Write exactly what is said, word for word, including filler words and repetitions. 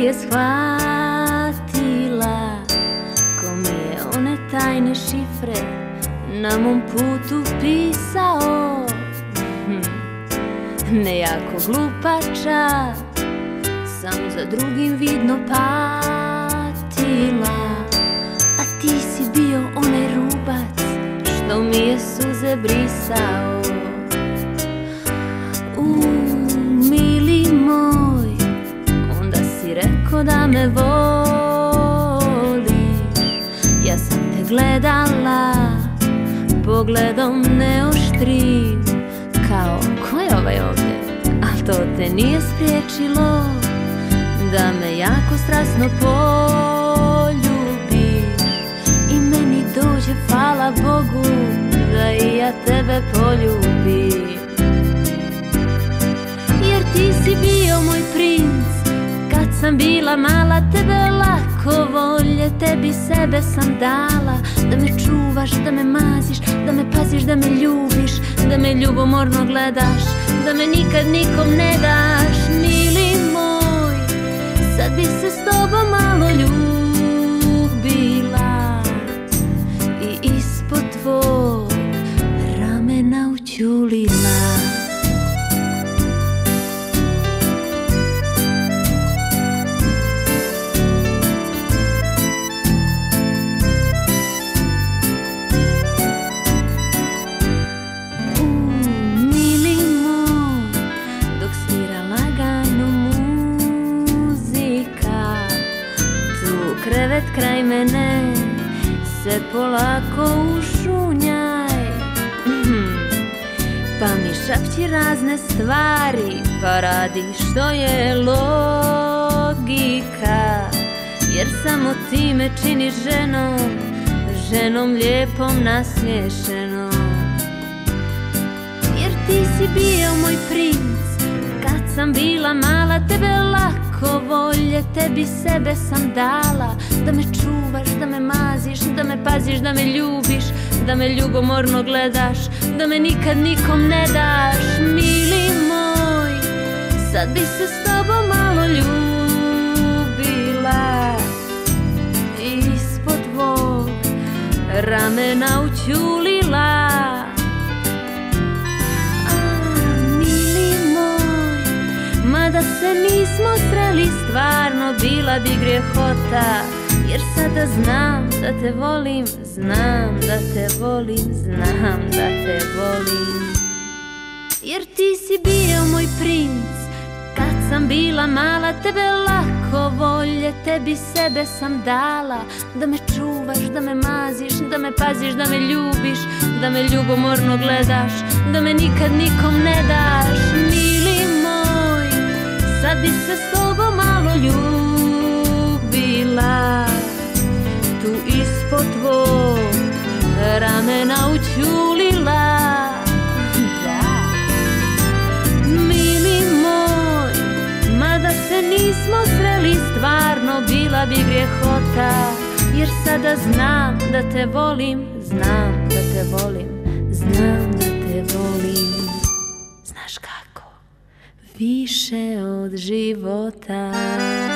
je shvatila ko mi je one tajne šifre na mom putu pisao. hm. Ne jako glupača, sam za drugim vidno patila, a ti si bio onaj rubac što mi je suze brisao. Uuu, mili moj, onda si rekao da me voliš. Ja sam te gledala pogledom neoštrim, kao ko je ovaj ovdje, al to te nije spriječilo da me jako strasno poljubiš. I meni dođe, hvala Bogu, da i ja tebe poljubim. Jer ti si bio moj princ kad sam bila mala, tebe lako volje, tebi sebe sam dala. Da me čuvaš, da me maziš, da me paziš, da me ljubiš, da me ljubomorno gledaš, da me nikad nikom ne daš. Mili moj, sad bi se s tobom malo ljubila i ispod tvog ramena ućulila. Krevet kraj mene se polako ušunjaj, pa mi šapći razne stvari, pa radi što je logika. Jer samo ti me činiš ženom, ženom lijepom nasmiješenom. Jer ti si bio moj princ kad sam bila mala, tebe lako volje, tebi sebe sam dala. Da me čuvaš, da me maziš, da me paziš, da me ljubiš, da me ljubomorno gledaš, da me nikad nikom ne daš. Mili moj, sad bi se s tobom malo ljubila i ispod tvog ramena ućulila. Da se nismo sreli, stvarno bila bi grehota. Jer sada znam da te volim, znam da te volim, znam da te volim. Jer ti si bio moj princ kad sam bila mala, tebe lako volje, tebi sebe sam dala. Da me čuvaš, da me maziš, da me paziš, da me ljubiš, da me ljubomorno gledaš, da me nikad nikom ne daš. Mili moj, sad bi se s tobom malo ljubila, tu ispod tvog ramena ućulila. Da, mili moj, mada se nismo sreli, stvarno bila bi grehota. Jer sada znam da te volim, znam da te volim, znam da te volim. Znaš kako? Više od života.